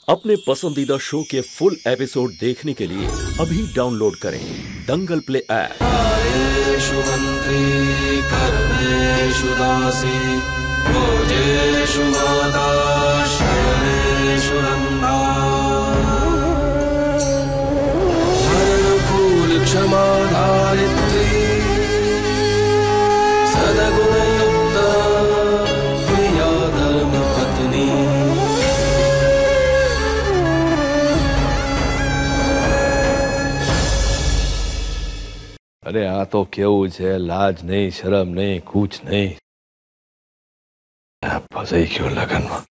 अपने पसंदीदा शो के फुल एपिसोड देखने के लिए अभी डाउनलोड करें दंगल प्ले ऐप। कार्येषु मन्त्री कर्मेषु दासी भोजेषु माता शयनेषु नन्दा हरणकुल क्षमा धारित्री सद्गुणयुक्ता प्रिया धर्मपत्नी। अरे आ तो केवू छे, लाज नहीं, शरम नहीं, कुछ नहीं। फसाई क्यों लगन में?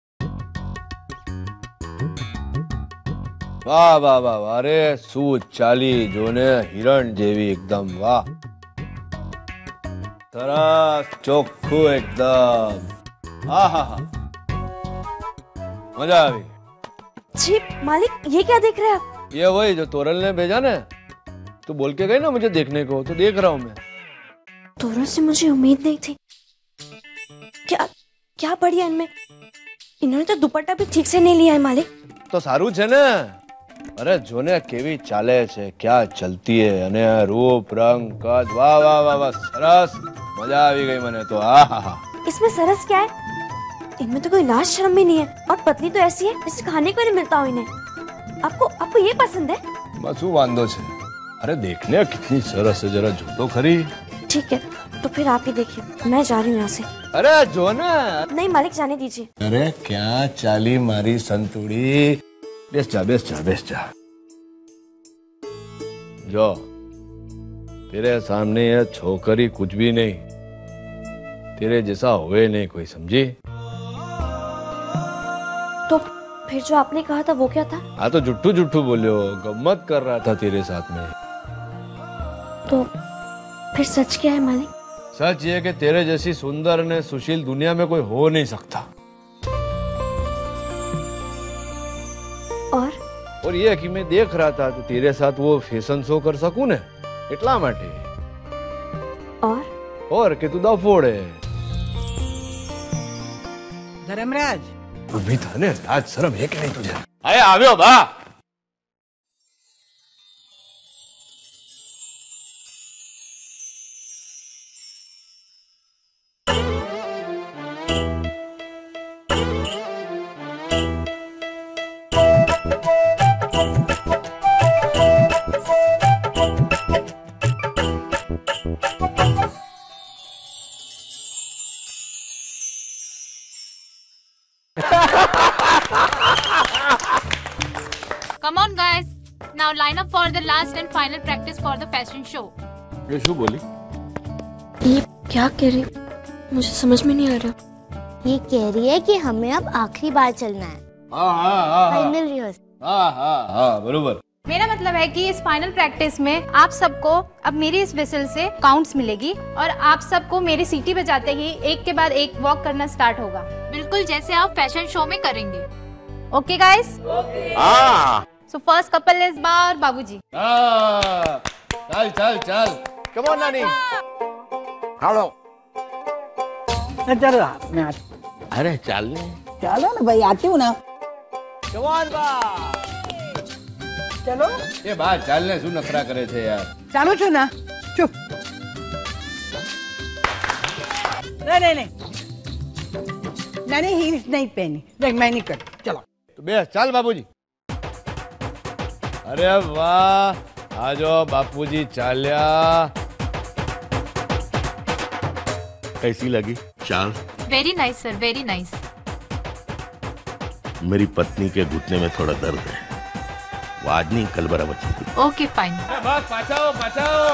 वाह वाह वाह वाह, अरे सूझ चाली जोने हिरण जेवी एकदम, वाह सरस चोख्खू एकदम, हा हा हा, मजा आ गई। जी मालिक, ये क्या देख रहे हैं आप? ये वही जो तोरल ने भेजा ना, तू बोल के गई ना मुझे देखने को, तो देख रहा हूँ मैं। तोरल से मुझे उम्मीद नहीं थी। क्या क्या बढ़िया इनमें, इन्होंने तो दुपट्टा भी ठीक से नहीं लिया है मालिक। तो सारू छे ने। अरे जोने केवी चाले छे, क्या चलती है, अने रूप रंग कद, वाह वाह वाह वाह, सरस, मजा आ गई मने तो। आहा, इसमें सरस क्या है? इनमें तो कोई लाज शर्म भी नहीं है, और पतली तो ऐसी है जैसे खाने को नहीं मिलता हो इन्हें। आपको ये पसंद है? बस वांदो छे। अरे देखने कितनी सरस है, जरा जो तो खरी। ठीक है, तो फिर आप ही देखिए, मैं जा रही हूँ यहाँ से। अरे जो ना। नहीं मालिक, जाने दीजिए। अरे क्या चाली मारी संतुड़ी, बेस जा बेस जा बेस जा। जो तेरे सामने ये छोकरी कुछ भी नहीं, तेरे जैसा हुए नहीं कोई, समझी? तो फिर जो आपने कहा था वो क्या था? हाँ तो जुट्टू जुट्टू बोलियो, गम्मत कर रहा था तेरे साथ में। तो फिर सच क्या है मालिक? सच ये कि तेरे जैसी सुंदर ने सुशील दुनिया में कोई हो नहीं सकता। और ये कि मैं देख रहा था तो तेरे साथ वो फैशन शो कर सकूं ने, इतला माटे। और कि तू दफोड़े। धर्मराज अभी था ने, आज शर्म है कि नहीं तुझे? आया आव्यो बा। Come on guys, now line up for the last and final practice for the fashion show. ये शू बोली? ये क्या कह रही, मुझे समझ में नहीं आ रहा। ये कह रही है कि हमें अब आखिरी बार चलना है, फाइनल रिहर्सल। हाँ बरोबर। मेरा मतलब है कि इस फाइनल प्रैक्टिस में आप सबको अब मेरी इस विसल से काउंट्स मिलेगी और आप सबको मेरी सीटी बजाते ही एक के बाद एक वॉक करना स्टार्ट होगा, बिल्कुल जैसे आप फैशन शो में करेंगे। Okay guys? So first couple is बा और बाबूजी। चल चल चल, कम ऑन नानी। हेलो। चल मैं अरे चलने चलो ना भाई, आती हूँ ना। कम ऑन बा। चलो ये बात चलने शू नखरा करे थे यार। चालू छो ना, चुप। नहीं मैंने हील्स नहीं पहनी, देख मैं नहीं कर। चलो तो बे चल बाबूजी। अरे वाह, आजो बापूजी चाल्या। कैसी लगी चाल? Very nice sir, very nice. मेरी पत्नी के घुटने में थोड़ा दर्द है, वो आज नहीं कल बराबर चलती। Okay fine. बस पाछाओ पाछाओ।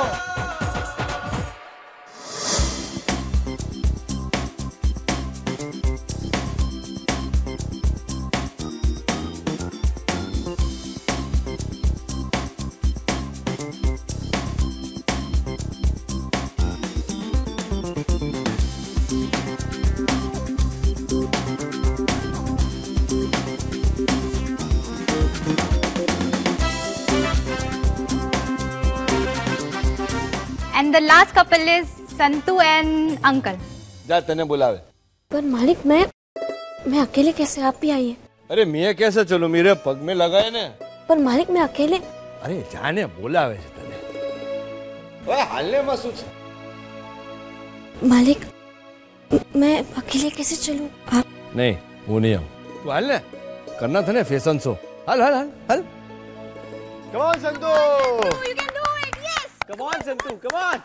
And the last couple is Santu and uncle. जा तने बुलावे। पर मालिक मैं अकेले कैसे, आप भी आइए। अरे मैं कैसे चलूं, मेरे पग में लगाए ने। पर मालिक मैं अकेले। अरे जाने बोलावे છે તને। ઓય હાલને માં શું છે? मालिक मैं अकेले कैसे चलूं? आप नहीं वो नहीं आऊं, तू हाल ने, करना था ना फैशन शो। हाल हाल हाल हाल। Come on Santu, You can do it, yes. Come on Santu, come on.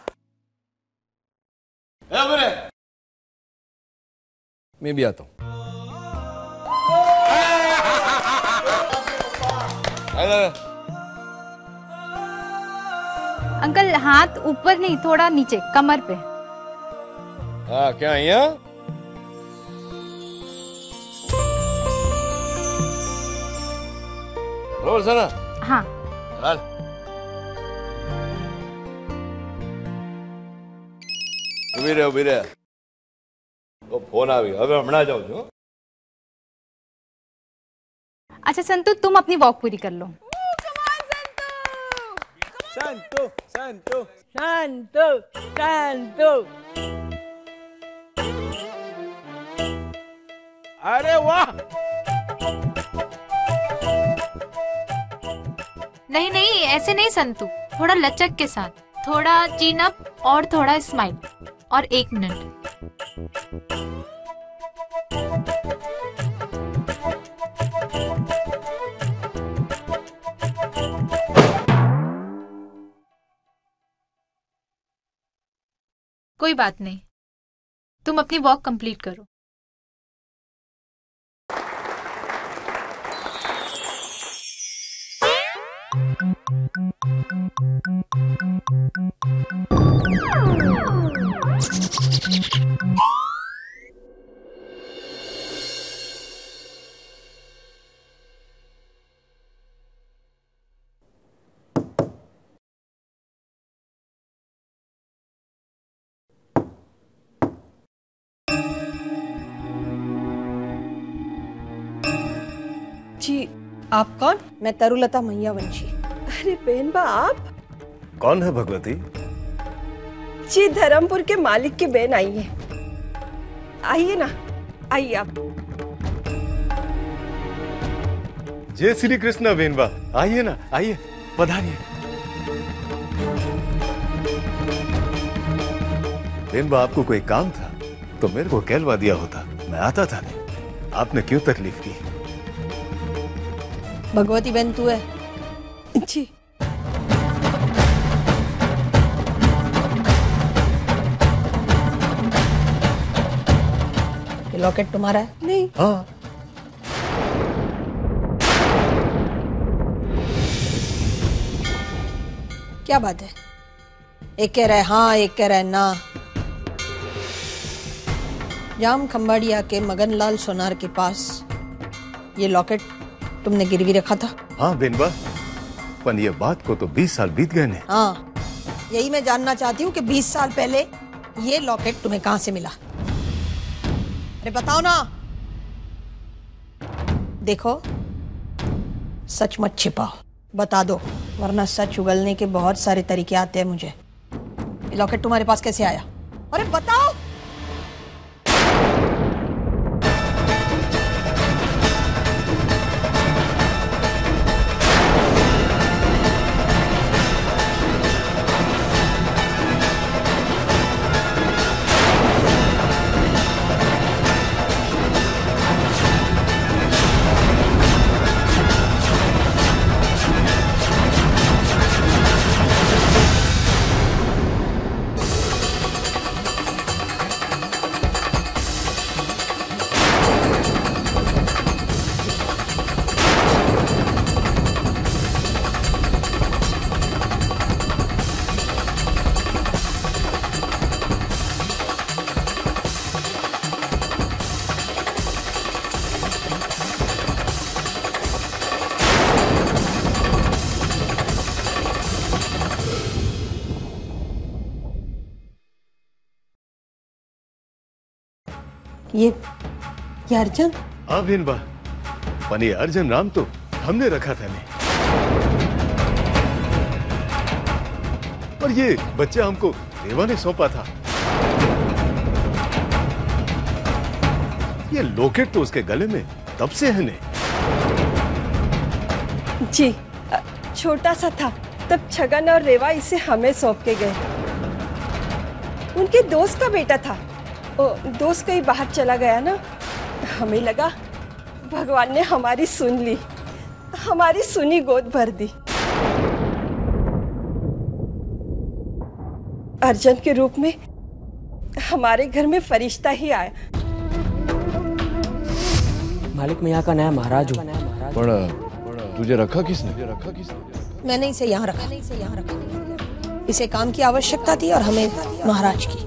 ए बोले, मैं भी आता हूँ। अंकल हाथ ऊपर नहीं, थोड़ा नीचे कमर पे। हाँ क्या यहाँ? रोज है ना? हाँ हाल। उभी रे। तो फोन आ गया, अब हमना जाओ जो। अच्छा संतू तुम अपनी वॉक पूरी कर लो। संतू संतू शांतो शांतो। अरे वाह। नहीं ऐसे नहीं संतू, थोड़ा लचक के साथ, थोड़ा चीन अप और थोड़ा स्माइल। और 1 मिनट। कोई बात नहीं, तुम अपनी वॉक कंप्लीट करो। जी आप कौन? मैं तरुलता मैयावंशी। अरे बहन बा आप? कौन है भगवती? जी धर्मपुर के मालिक की बहन आई है। आइए ना, आइए आप। जय श्री कृष्ण बेनबा, आइए ना, आइए, पधारिए। बेनबा आपको कोई काम था तो मेरे को कहलवा दिया होता, मैं आता था नहीं। आपने क्यों तकलीफ की? भगवती बहन तू है? जी ये लॉकेट तुम्हारा है? नहीं। हाँ। क्या बात है? एक कह रहा है हाँ, एक कह रहा है ना। जाम खंबाड़िया के मगनलाल सोनार के पास ये लॉकेट तुमने गिरवी रखा था? हाँ बेनबा, पर ये बात को तो 20 साल बीत गए ने। हाँ, यही मैं जानना चाहती हूँ कि 20 साल पहले ये लॉकेट तुम्हें कहाँ से मिला? अरे बताओ ना। देखो, सच मत छिपाओ, बता दो, वरना सच उगलने के बहुत सारे तरीके आते हैं मुझे। ये लॉकेट तुम्हारे पास कैसे आया? अरे बताओ। ये अर्जुन? हाँ बेनबा, पर ये अर्जुन नाम तो हमने रखा था नहीं। और ये बच्चा हमको देवा ने सौंपा था। ये लॉकेट तो उसके गले में तब से है ने। जी, छोटा सा था तब छगन और रेवा इसे हमें सौंप के गए। उनके दोस्त का बेटा था। वो दोस्त कहीं बाहर चला गया ना, हमें लगा भगवान ने हमारी सुन ली, हमारी सुनी गोद भर दी। अर्जुन के रूप में हमारे घर में फरिश्ता ही आया। मालिक, मैं यहाँ का नया महाराज हूँ। तुझे रखा किसने? मैंने इसे यहाँ रखा। इसे काम की आवश्यकता थी और हमें महाराज की।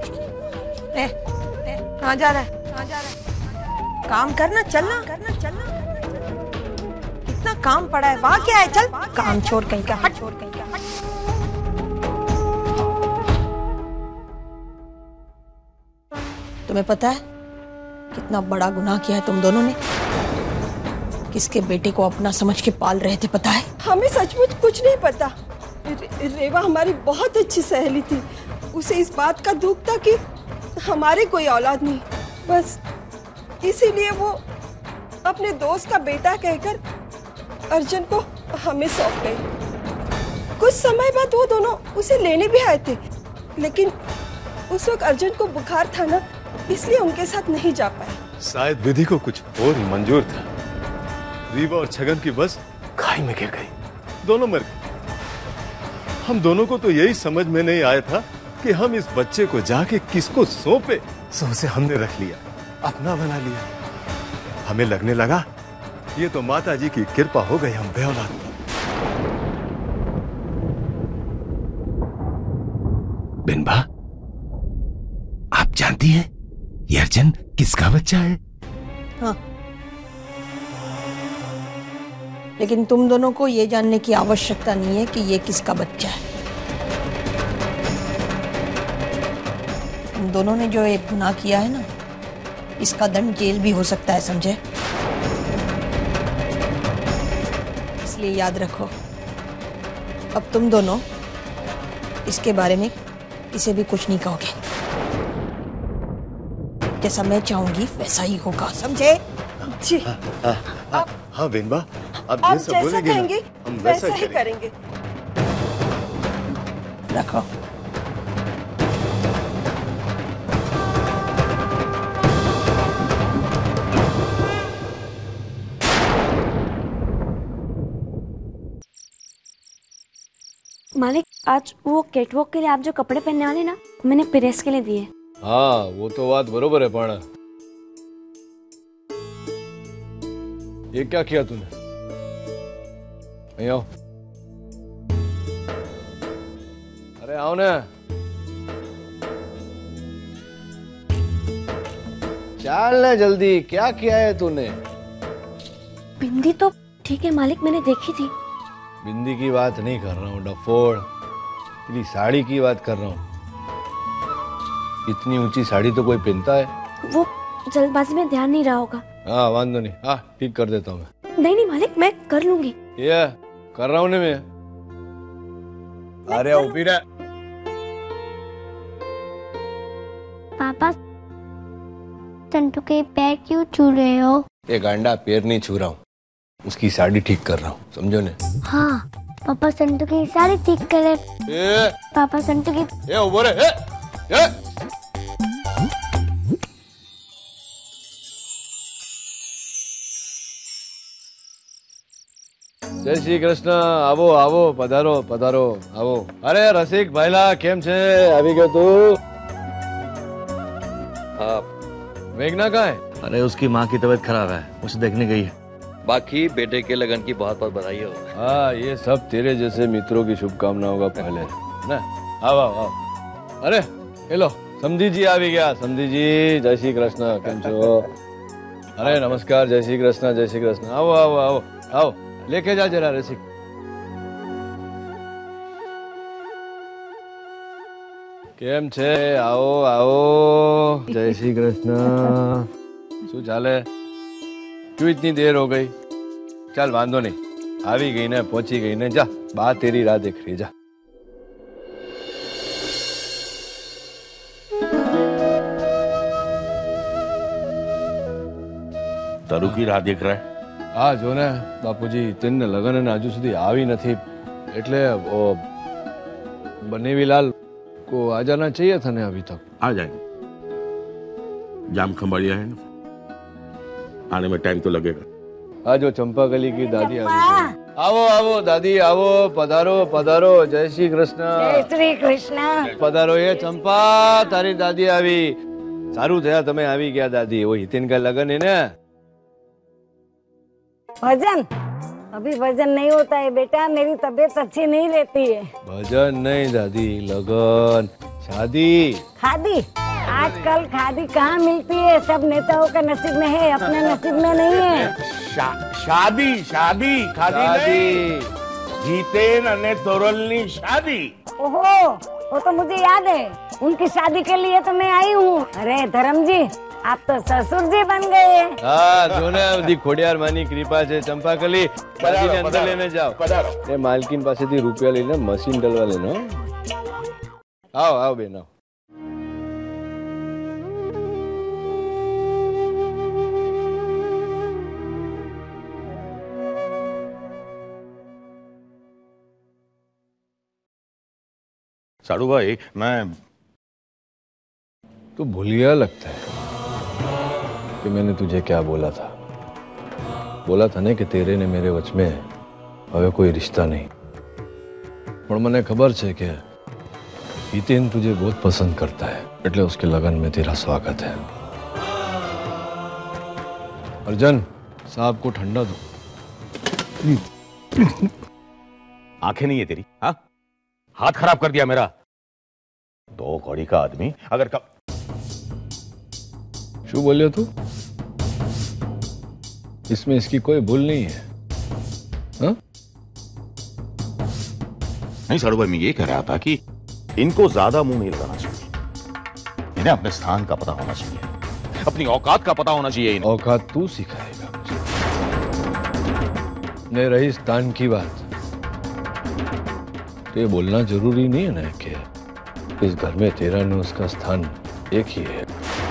कहाँ जा रहा है? काम करना, चलना। इतना काम पड़ा है, वहाँ क्या है? चल, काम छोड़ कहीं का, हट। तुम्हें पता है कितना बड़ा गुनाह किया है तुम दोनों ने? किसके बेटे को अपना समझ के पाल रहे थे, पता है? हमें सचमुच कुछ नहीं पता। रेवा हमारी बहुत अच्छी सहेली थी। उसे इस बात का दुख था कि हमारे कोई औलाद नहीं, बस इसीलिए वो अपने दोस्त का बेटा कहकर अर्जुन को हमें सौंप गई। कुछ समय बाद वो दोनों उसे लेने भी आए थे, लेकिन उस वक्त अर्जुन को बुखार था ना, इसलिए उनके साथ नहीं जा पाए। शायद विधि को कुछ और ही मंजूर था। रीवा और छगन की बस खाई में गिर गई, दोनों मर गए। हम दोनों को तो यही समझ में नहीं आया था कि हम इस बच्चे को जाके किसको सौंपे। सो उसे हमने रख लिया, अपना बना लिया। हमें लगने लगा ये तो माता जी की कृपा हो गई हम पे औलाद। बिनबा, आप जानती हैं ये अर्जुन किसका बच्चा है? हाँ, लेकिन तुम दोनों को ये जानने की आवश्यकता नहीं है कि ये किसका बच्चा है। तुम दोनों ने जो एक गुनाह किया है ना, इसका दंड जेल भी हो सकता है, समझे? इसलिए याद रखो, अब तुम दोनों इसके बारे में किसी भी कुछ नहीं कहोगे। जैसा मैं चाहूंगी वैसा ही होगा, समझे? जी। हाँ बिनबा, आप जैसा कहेंगे हम वैसा ही करेंगे। रखो। मालिक, आज वो कैटवॉक के लिए आप जो कपड़े पहनने वाले ना, मैंने प्रेस के लिए दिए। हाँ, वो तो बात बरोबर है, पण ये क्या किया तूने? नहीं आओ। अरे आओ ना। चल ना जल्दी, क्या किया है तूने? बिंदी तो ठीक है मालिक, मैंने देखी थी। बिंदी की बात नहीं कर रहा हूँ डफोड़, तेरी साड़ी की बात कर रहा हूँ। इतनी ऊंची साड़ी तो कोई पहनता है? वो जल्दबाजी में ध्यान नहीं रहा होगा। हाँ, वांदो नहीं, हाँ ठीक कर देता हूँ मैं। नहीं मालिक, मैं कर लूंगी। ये कर रहा हूँ ना मैं। अरे उपीरा। पापा, संटू के पैर क्यों छू रहे हो? ये गांडा पैर नहीं छू रहा हूँ, उसकी साड़ी ठीक कर रहा हूँ, समझो ने? हाँ, पापा संटू की साड़ी ठीक करे। पापा संटू की। ये उबो रे, ये। जय श्री कृष्ण। आवो आवो, पधारो पधारो, आवो। अरे रसिक भाईला, केम छे? આવી ગયો તું? मेघना कहाँ है? अरे उसकी माँ की तबीयत खराब है, उसे देखने गई है। बाकी बेटे के लगन की बहुत बहुत बधाई हो। हाँ, ये सब तेरे जैसे मित्रों की शुभकामनाओं का पहले ना। आओ आओ आओ। अरे हेलो, समधी जी आ भी गया। समधी जी, जय श्री कृष्ण, केम छो? अरे नमस्कार, जय श्री कृष्ण, जय श्री कृष्ण। आओ आओ आओ आओ, लेके जा जरा रसिक। केम छे? आओ आओ, जय श्री कृष्ण। શું ચાલે? क्यों इतनी देर हो गई? चल वांधो नहीं, આવી गई ने, पहुंची गई ने, जा बा तेरी राह देख रही, जा। तरु की राह देख रहा है? હા જો ને બાપુજી તેને લગન અને હજુ સુધી આવી નથી એટલે वो बनेवीलाल को आ जाना चाहिए था ना अभी तक। आ जाएंगे, जाम खंबाड़िया है ना, आने में टाइम तो लगेगा। आज वो चंपाकली की दादी आ गई। आओ आओ दादी आओ, पधारो पधारो। जय श्री कृष्ण। जय श्री कृष्ण। पधारो। ये चंपा तारी दादी આવી। સારું થયા તમે આવી ગયા દાદી। वो हितिन का लगन है ना। भजन अभी भजन नहीं होता है बेटा, मेरी तबीयत अच्छी नहीं रहती है। भजन नहीं दादी, लगन शादी। खादी आजकल खादी कहाँ मिलती है, सब नेताओं का नसीब में है, अपने नसीब में नहीं है। शादी शादी खादी नहीं, जीतेन अने तोरलनी शादी। ओहो वो तो मुझे याद है, उनकी शादी के लिए तो मैं आई हूँ। अरे धर्म जी आप तो ससुर जी बन गए। हाँ जो ने दी खोडियार मानी कृपा છે ચંપાકલી દાદી ને અંદર લેને જાઓ। એ માલકીન પાસેથી રૂપિયા લઈને મશીન ડલવા લેનો। આવો આવો બેન આવો। साड़ू भाई मैं तू भूलिया लगता है कि मैंने तुझे क्या बोला था। बोला था ना कि तेरे ने मेरे वच में હવે कोई रिश्ता नहीं, पर मने खबर है कि हितेन तुझे बहुत पसंद करता है, એટલે उसके लगन में तेरा स्वागत है। अर्जुन साहब को ठंडा दो। आंखें नहीं है तेरी? हाँ, हाथ खराब कर दिया मेरा। दो कौड़ी का आदमी अगर कब शू बोलियो तू? इसमें इसकी कोई भूल नहीं है। हा? नहीं साड़ू भाई, मैं ये कह रहा था कि इनको ज्यादा मुंह नहीं लगाना चाहिए, इन्हें अपने स्थान का पता होना चाहिए, अपनी औकात का पता होना चाहिए। औकात तू सिखाएगा मुझे। नहीं रही स्थान की बात, तो ये बोलना जरूरी नहीं है ना कि इस घर में तेरा ने उसका स्थान एक ही है।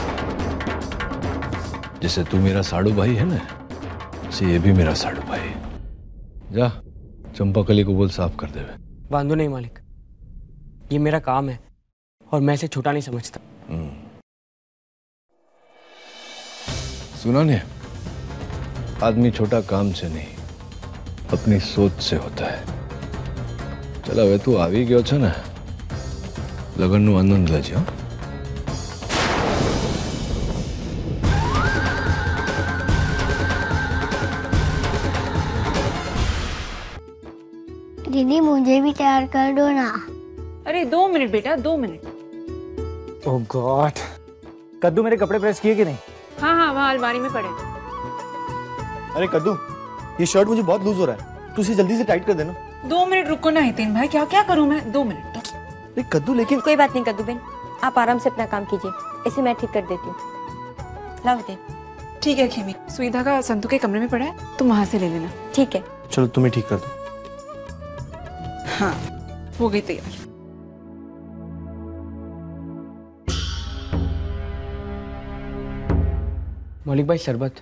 जैसे तू मेरा साड़ू भाई है ना, से ये भी मेरा साड़ू भाई। जा चंपाकली को बोल साफ कर दे। वांदो नहीं मालिक, ये मेरा काम है और मैं इसे छोटा नहीं समझता। सुना ने, आदमी छोटा काम से नहीं अपनी सोच से होता है। चल હવે તું આવી ગયો છે ને, લગનનો આનંદ લેજો। दीदी मुझे भी तैयार कर दो ना। अरे 2 मिनट बेटा, 2 मिनट। ओह गॉड, कद्दू मेरे कपड़े प्रेस किए कि नहीं? हाँ हाँ वहाँ अलमारी में पड़े। अरे कद्दू, ये शर्ट मुझे बहुत लूज हो रहा है, तू इसे जल्दी से टाइट कर देना। 2 मिनट रुको ना हितेन भाई, क्या क्या करूँ मैं? 2 मिनट तो। अरे कद्दू लेकिन। कोई बात नहीं कद्दू बेन, आप आराम से अपना काम कीजिए, इसे मैं ठीक कर देती हूँ। लाओ हितेन। ठीक है खेमी, सुई धागा संतू के कमरे में पड़ा है, तुम वहाँ से ले लेना। ठीक है। चलो तुम्हें ठीक कर दो। हाँ हो गई तैयार। मलिक भाई शरबत।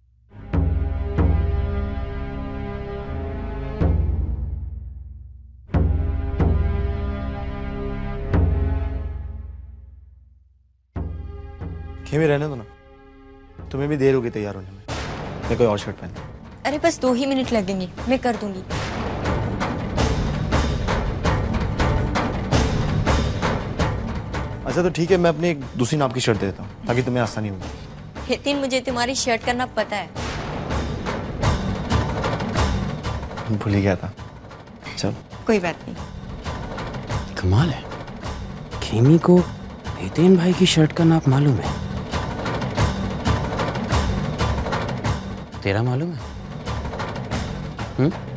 खेमी रहने दो ना, तुम्हें भी देर होगी तैयार होने में। मैं कोई और शर्ट पहन। अरे बस 2 ही मिनट लगेंगे, मैं कर दूंगी। अच्छा तो ठीक है, मैं अपनी एक दूसरी नाप की शर्ट दे देता हूँ ताकि तुम्हें आसानी होगी। हितेन मुझे तुम्हारी शर्ट का नाप पता है। भूल ही गया था। चल कोई बात नहीं। कमाल है, खेमी को हितेन भाई की शर्ट का नाप मालूम है। तेरा मालूम है?